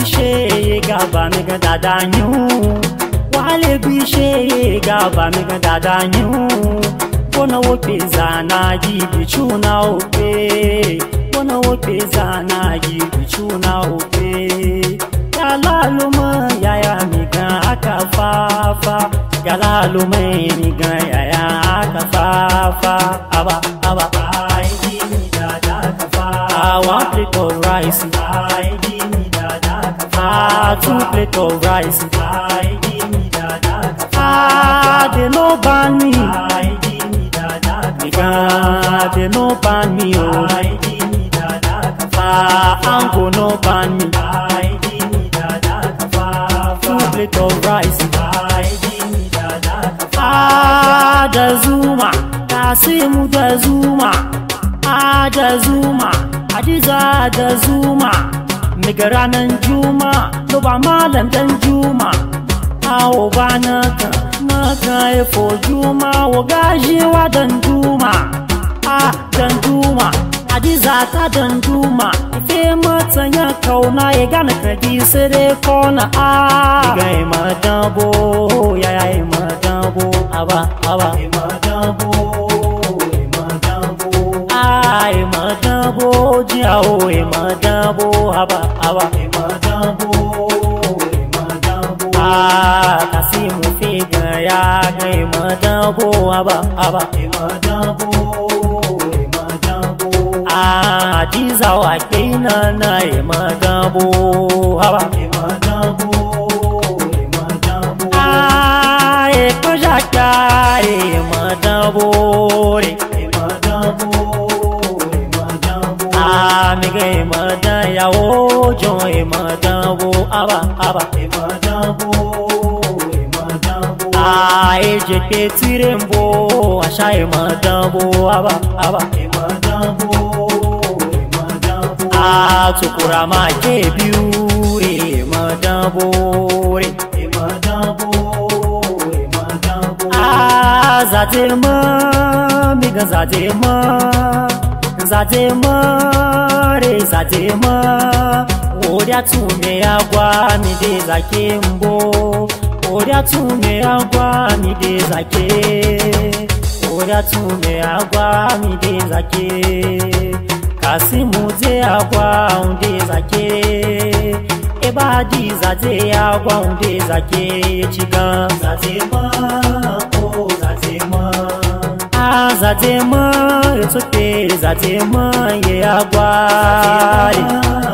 bishe gaba mi ga dadanyu wale bishe gaba mi ga dadanyu Bona wope zana gibi chuna ope Bona wope zana gibi chuna ope Galaluma yaya miga akafafa Galaluma miga yaya akafafa Aba I give me dada kafa 1 plate of rice I give me dada kafa 2 plate of rice I give me dada kafa They no ban me they no ban me, oh. I give me dada kafa. Uncle no ban me. I give me dada kafa. 2 plate of rice. I give me dada kafa. Da Zuma, Kasimu da Zuma. Da Zuma, Hadiza da Zuma. Migaranan Juma, Loba Malam dan Juma. Awo ba naka efo Juma, Wagaji wa dan Juma. Dan Juma, Hadiza ta dan Juma. Ife matanya kauna ya gana kadi sere kona Iga madabo, ya madabo, aba madabo, madabo, jiao madabo, aba madabo. Kasimu figa ya gai madabo, aba madabo. Hadiza wa keina na madabo, aba madabo. Ekojaka madabo, Miga madaya ojo madabo, aba madabo. Eje petirembo, asha madabo, aba madabo. Tukura ma ke biure madabo, Zadema, miga Zadema, Odia tume agwa mi de zakembo, Odia tume agwa mi de zake, Odia tume agwa mi de zake, Kasimu ze agwa unde zake, Ebadi zate agwa unde zake, Chiga Zadema, oh Zadema. Zadema, it's okay, Zadema, yeah, agwa.